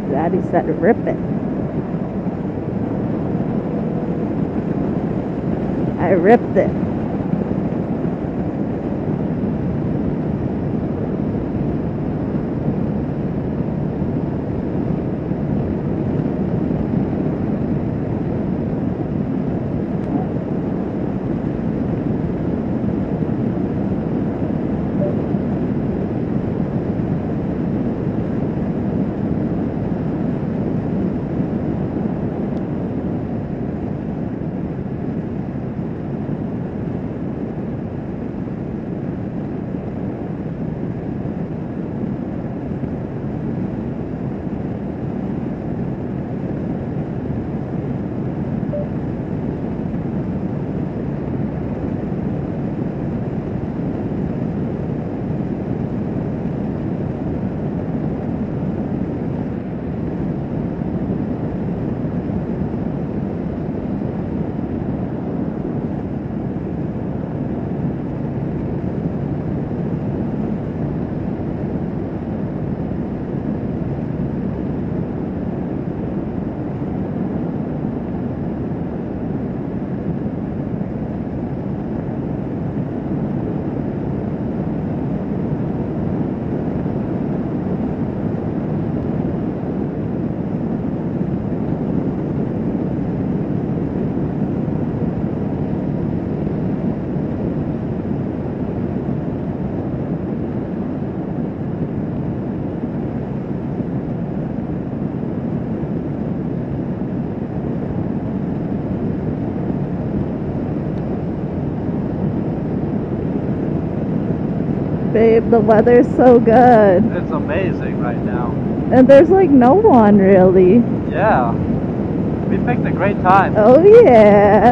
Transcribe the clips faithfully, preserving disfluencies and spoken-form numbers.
Daddy said rip it. I ripped it. Babe, the weather's so good. It's amazing right now. And there's like no one really. Yeah. We picked a great time. Oh yeah.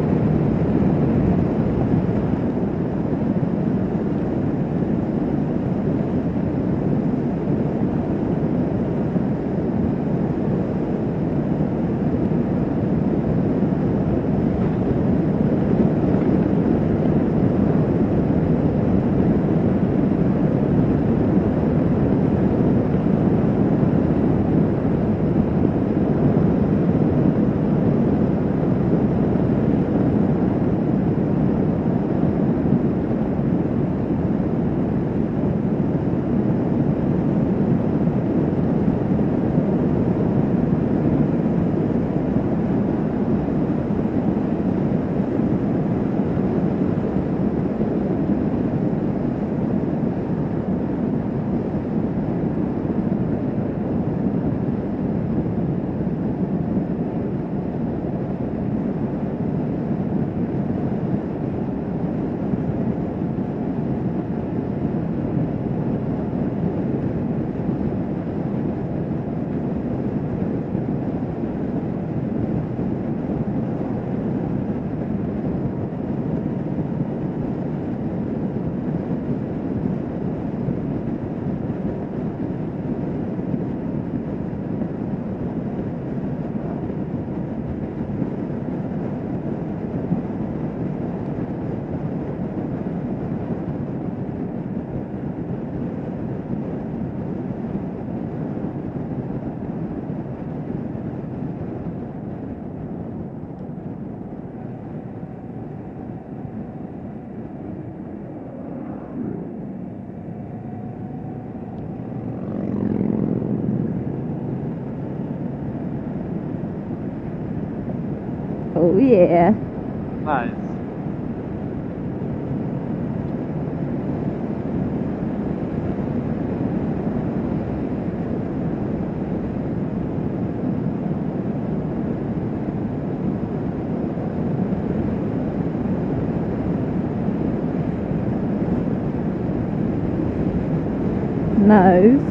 Oh yeah. Nice. Nice.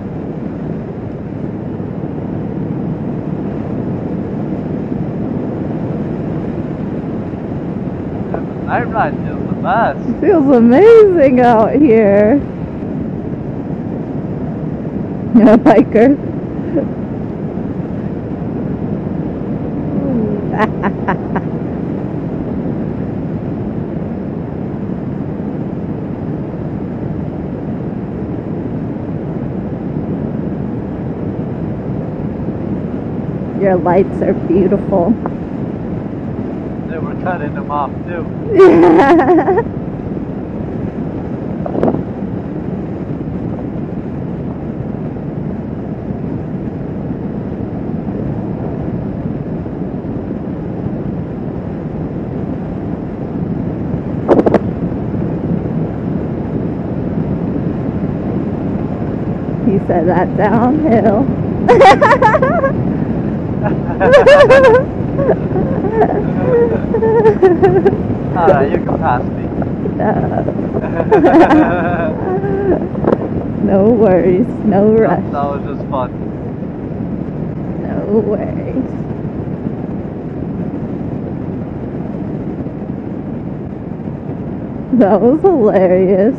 Night ride feels the best. It feels amazing out here. A biker. Your lights are beautiful. They were cutting them off too. Yeah. He said that downhill. Alright, you can pass me. No worries, no rush. That was just fun. No worries. That was hilarious.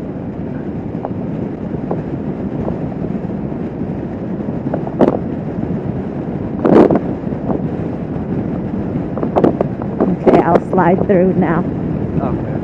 Okay, I'll slide through now. Okay.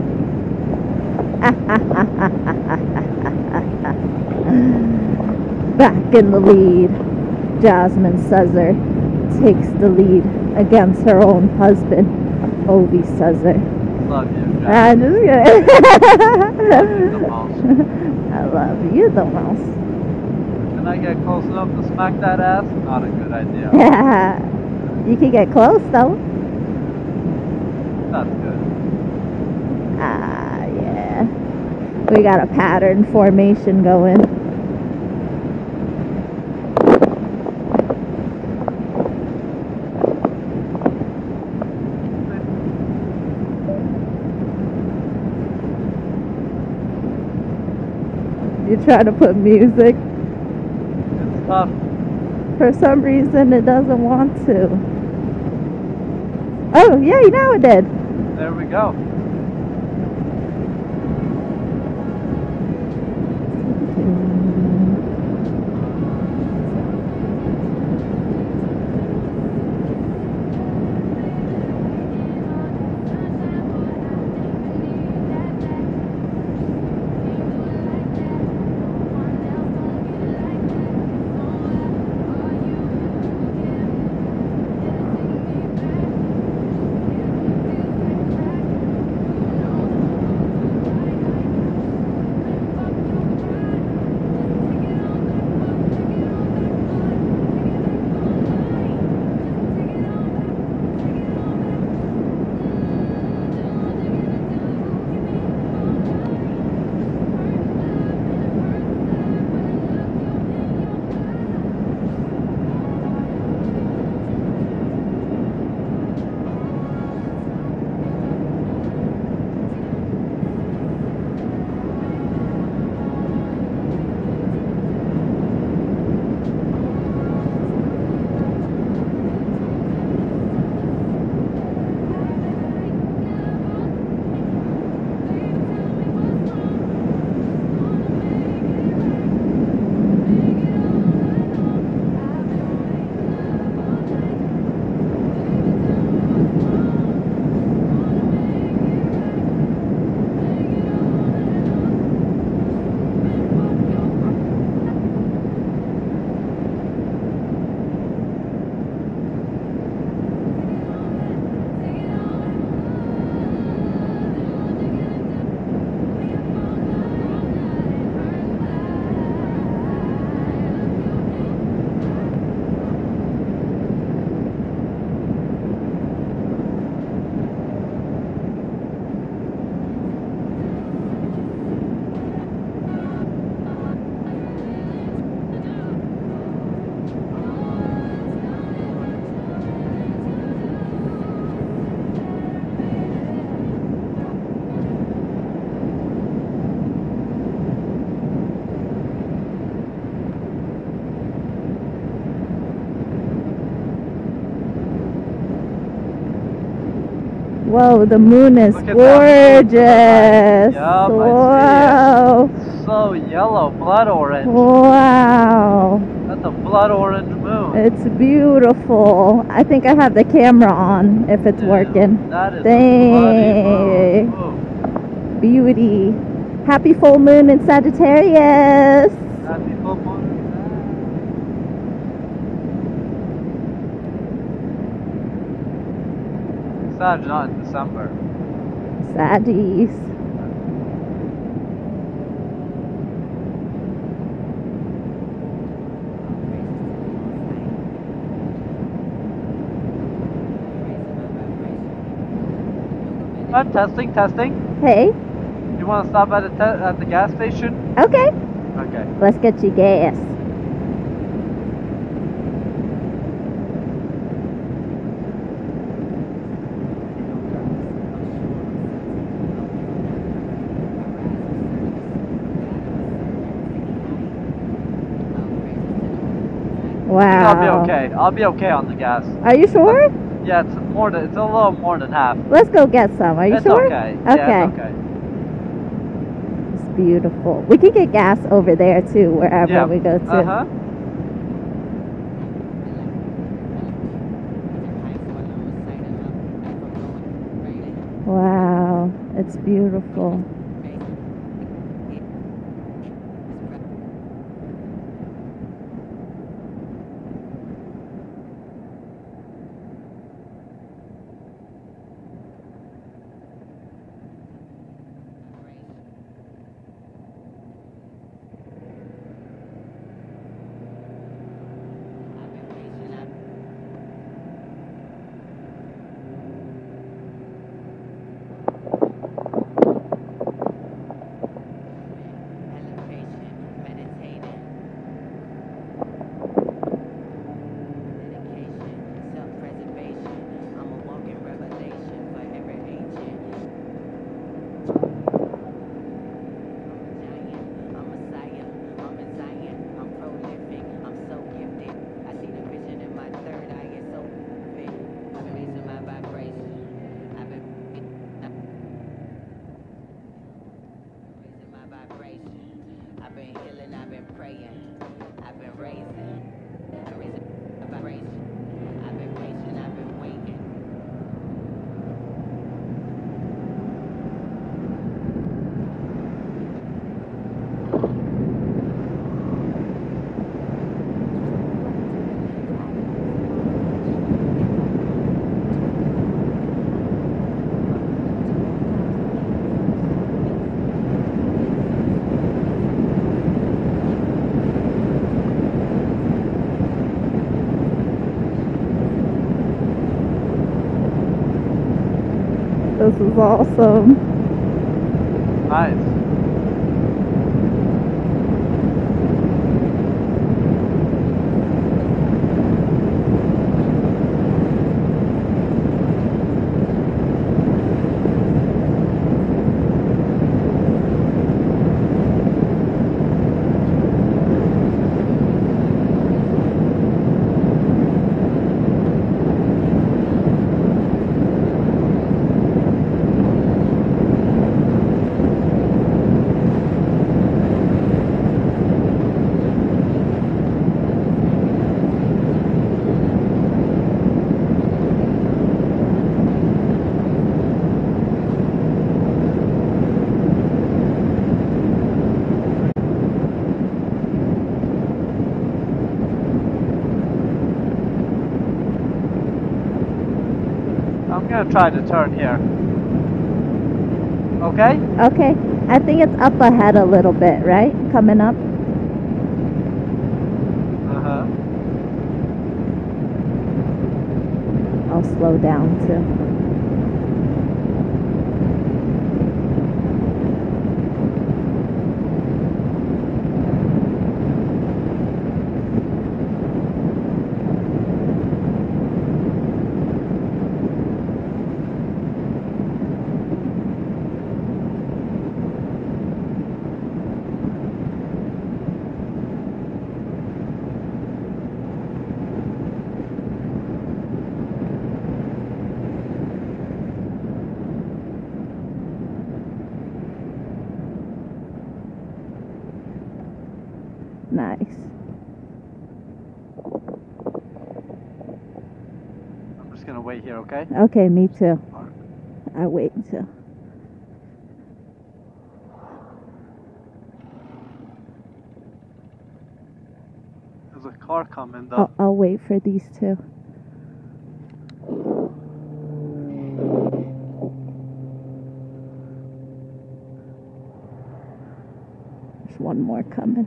Back in the lead, Jasmine Suzer takes the lead against her own husband, Ovi Suzer. Love you, Jack. I'm just kidding. Love you the most. I love you the most. Can I get close enough to smack that ass? Not a good idea. You can get close though. That's good. Ah, yeah. We got a pattern formation going. You try to put music. It's tough. For some reason, it doesn't want to. Oh, yeah, now it did. There we go. Whoa, the moon is Look at that moon. gorgeous. Yup, Wow. I see it. So yellow, blood orange. Wow. That's a blood orange moon. It's beautiful. I think I have the camera on if it's Dude, working. That is Dang. a bloody moon. Beauty. Happy full moon in Sagittarius. Happy full moon. Saturday, not in December. Saddies. I'm testing, testing. Hey. You want to stop at the te at the gas station? Okay. Okay. Let's get you gas. Wow. I think I'll be okay. I'll be okay on the gas. Are you sure? Yeah, it's more than it's a little more than half. Let's go get some. Are you It's sure? okay. Okay. Yeah, it's okay. It's beautiful. We could get gas over there too, wherever Yeah. we go to. Uh huh. Wow, it's beautiful. This is awesome. Nice. I'm gonna try to turn here. Okay? Okay. I think it's up ahead a little bit, right? Coming up. Uh-huh. I'll slow down too. Nice. I'm just gonna wait here, okay? Okay, me too. I wait too. There's a car coming though. I'll, I'll wait for these two. one more coming.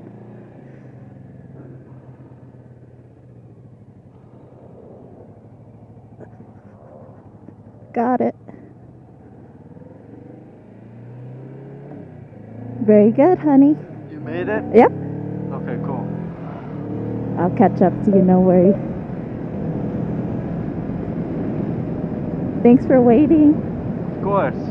Got it. Very good, honey. You made it? Yep. Okay, cool. I'll catch up to you, no worry. Thanks for waiting. Of course.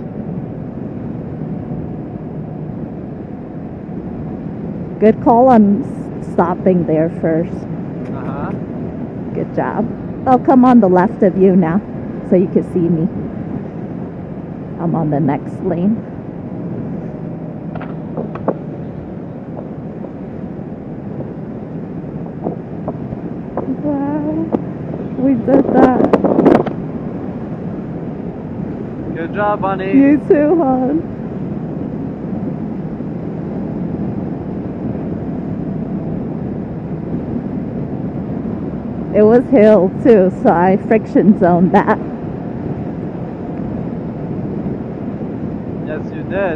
Good call on s- stopping there first. Uh-huh. Good job. I'll come on the left of you now so you can see me. I'm on the next lane. Wow. We did that. Good job, honey. You too, hon. It was hill too, so I friction zoned that. Yes, you did.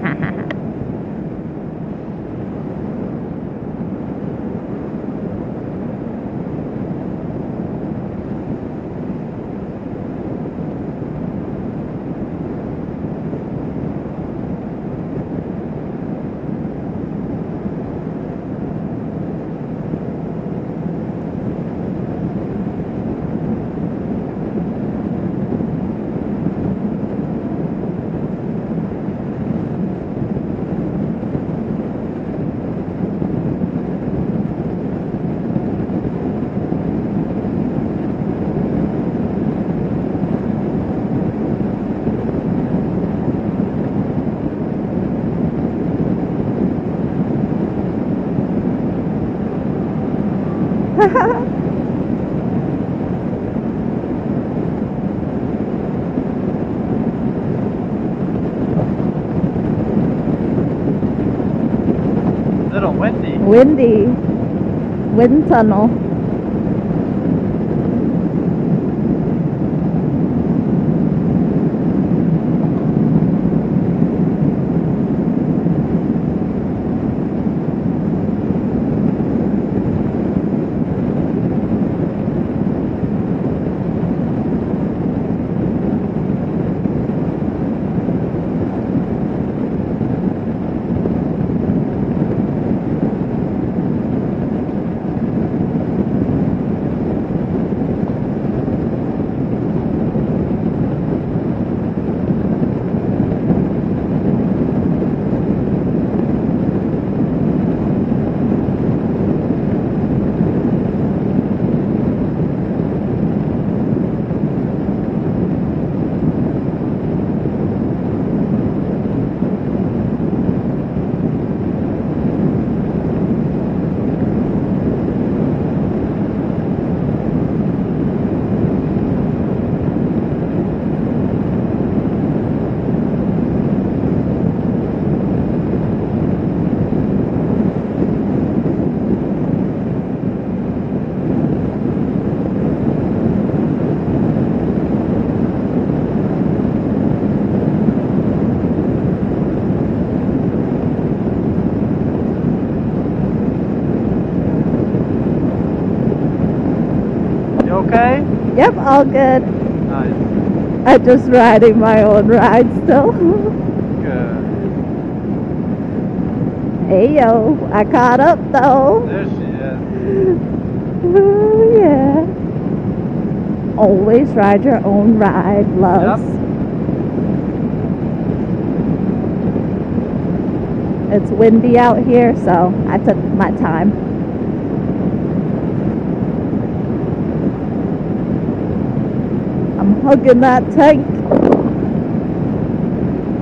Little windy. Windy. Wind tunnel. Okay? Yep, all good. Nice. I'm just riding my own ride still. Good. Hey yo, I caught up though. There she is. Oh, yeah. Always ride your own ride, loves. It's windy out here, so I took my time. I'm hugging that tank.